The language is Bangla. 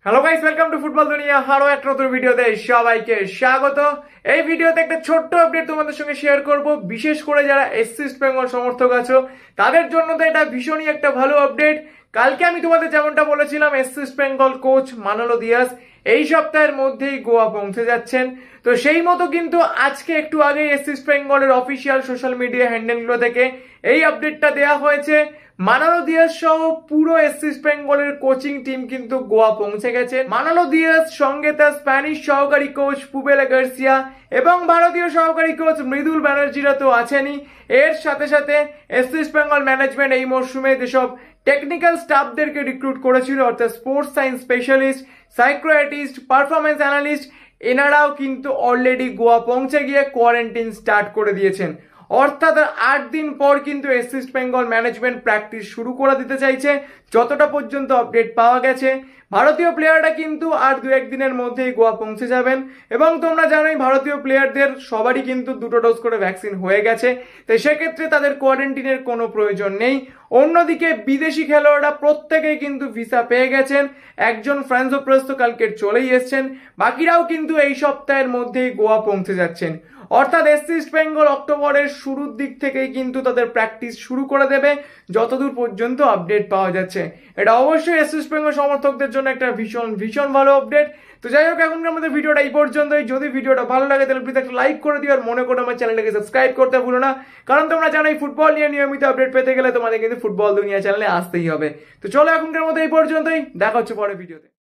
Hello guys, welcome to football দুনিয়া। আরো একটা নতুন ভিডিওতে সবাইকে স্বাগত। এই ভিডিওতে একটা ছোট্ট আপডেট তোমাদের সঙ্গে শেয়ার করব। বিশেষ করে যারা ইস্ট বেঙ্গল সমর্থক আছো তাদের জন্য তো এটা ভীষণই একটা ভালো আপডেট। কালকে আমি তোমাদের যেমনটা বলেছিলাম, East Bengal coach Manolo Diaz এই সপ্তাহের মধ্যেই গোয়া পৌঁছে যাচ্ছেন। তো সেই মতো কিন্তু আজকে একটু আগে ইস্ট বেঙ্গলের অফিসিয়াল সোশ্যাল মিডিয়া হ্যান্ডেলগুলো থেকে এই আপডেটটা দেওয়া হয়েছে। মানালো দিয়াস সহ পুরো ইস্ট বেঙ্গলের কোচিং টিম কিন্তু গোয়া পৌঁছে গেছে। মানালো দিয়াস সঙ্গে তার স্প্যানিশ সহকারী কোচ পুবেলা গার্সিয়া এবং ভারতীয় সহকারী কোচ মৃদুল ব্যানার্জিরা তো আছেনই। এর সাথে সাথে ইস্ট বেঙ্গল ম্যানেজমেন্ট এই মরশুমে যেসব টেকনিক্যাল স্টাফদেরকে রিক্রুট করেছিল, অর্থাৎ sports science specialist, psychiatrist, performance analyst, এনারাও কিন্তু অলরেডি গোয়া পৌঁছে গিয়ে কোয়ারেন্টাইন স্টার্ট করে দিয়েছেন। অর্থাৎ 8 দিন পর কিন্তু ইস্ট বেঙ্গল ম্যানেজমেন্ট প্র্যাকটিস শুরু করে দিতে চাইছে। যতটা পর্যন্ত আপডেট পাওয়া গেছে, ভারতীয় প্লেয়াররা কিন্তু আর 2-1 দিনের মধ্যেই গোয়া পৌঁছে যাবেন। এবং তোমরা জানোই ভারতীয় প্লেয়ারদের সবারই কিন্তু 2টো ডোজ করে ভ্যাকসিন হয়ে গেছে, তো সেক্ষেত্রে তাদের কোয়ারেন্টিনের কোনো প্রয়োজন নেই। অন্যদিকে বিদেশি খেলোয়াড়রা প্রত্যেকেই কিন্তু ভিসা পেয়ে গেছেন। একজন ফ্রান্সো প্রেস তো কালকে চলেই এসছেন, বাকিরাও কিন্তু এই সপ্তাহের মধ্যেই গোয়া পৌঁছে যাচ্ছেন। অর্থাৎ ইস্ট বেঙ্গল অক্টোবরের শুরুর দিক থেকেই কিন্তু তাদের প্র্যাকটিস শুরু করে দেবে, যতদূর পর্যন্ত আপডেট পাওয়া যাচ্ছে। এটা অবশ্যই ইস্ট বেঙ্গল সমর্থকদের জন্য একটা ভীষণ ভীষণ ভালো আপডেট। তো যাই হোক, এখনকার আমাদের ভিডিওটা এই পর্যন্তই। যদি ভিডিওটা ভালো লাগে তাহলে প্লিজ একটা লাইক করে দিও, আর মনে করে আমার চ্যানেলটাকে সাবস্ক্রাইব করতে ভুলো না, কারণ তোমরা জানোই ফুটবল নিয়ে নিয়মিত আপডেট পেতে গেলে তোমাদের কিন্তু ফুটবল দুনিয়া চ্যানেলে আসতেই হবে। তো চলো, এখনকার মতো এই পর্যন্তই, দেখা হচ্ছে পরের ভিডিওতে।